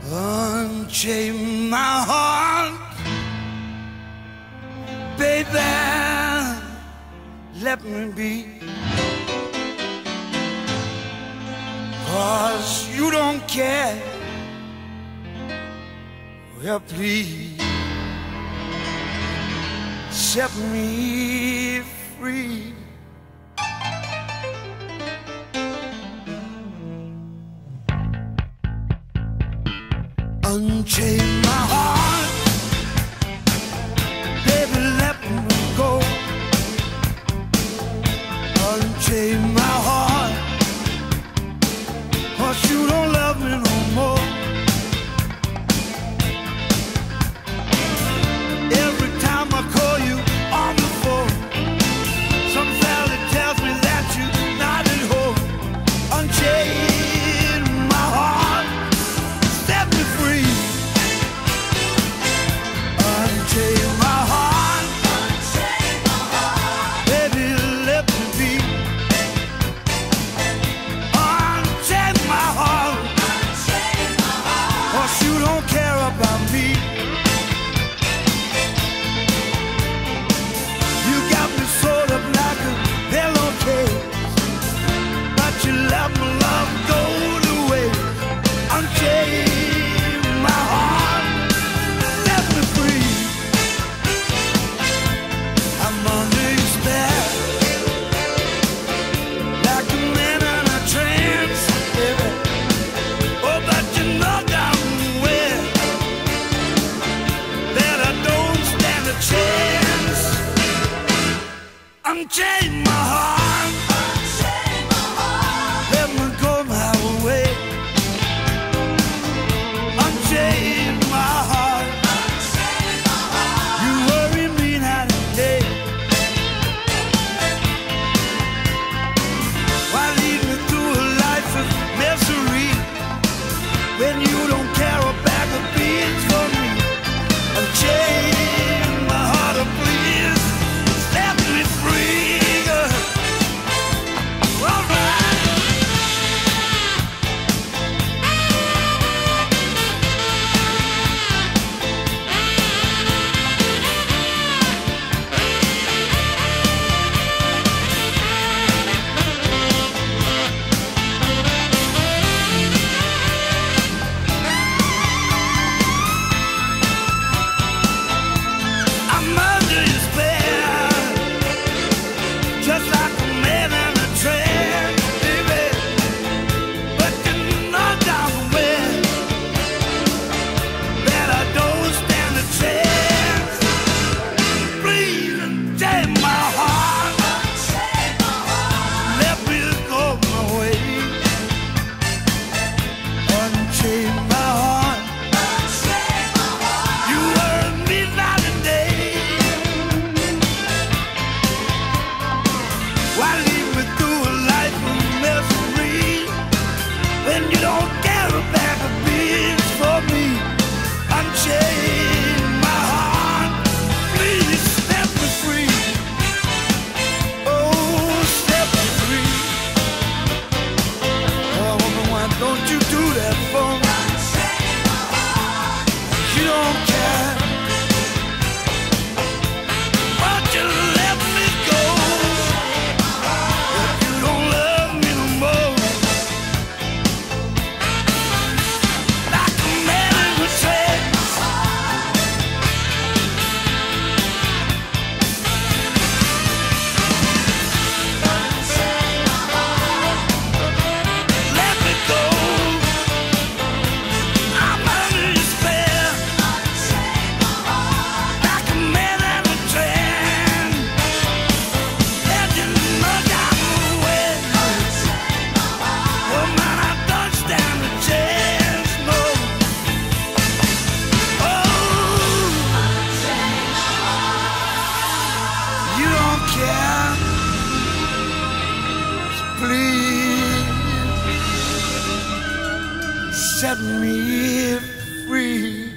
Unchain my heart, baby, let me be. 'Cause you don't care. Well, please set me free. Unchain my heart, baby, let me go. Unchain my heart, 'cause you don't love me no more. Every time I call you on the phone, some fella tells me that you're not at home. Unchain my heart, set me free. Unchain my heart, baby, let me be. Unchain my heart, 'cause you don't care about me. You got me sort of like a pillowcase, but you let my love go to waste. Unchain my heart, set me free. I'm under your spell, like a man in a trance, baby. Oh, but you know damn well that I don't stand a chance. Unchain my heart, let me go my way. Unchain my heart, you worry me night and day. Why lead me through a life of misery when you don't care a bag of beans for me? Unchain my heart, oh please, set me free. All right. I'm under your spell, just like a man in a trance, baby. But you know damn well that I don't stand a chance. Please unchain my heart, let me go my way. Unchain my heart, you worry me night and day. Why lead me through a life of misery when you don't care a bag of beans for me? Unchain my heart, please set me free. Oh, set me free. Oh, woman, why don't you do that for me? You don't care, but you let me go. If you don't love me no more, like a man in a trance. Let me go. I'm under your spell, like a man in a trance. And you know damn well, oh man, I don't stand a chance, no. Oh, you don't care. Please set me free.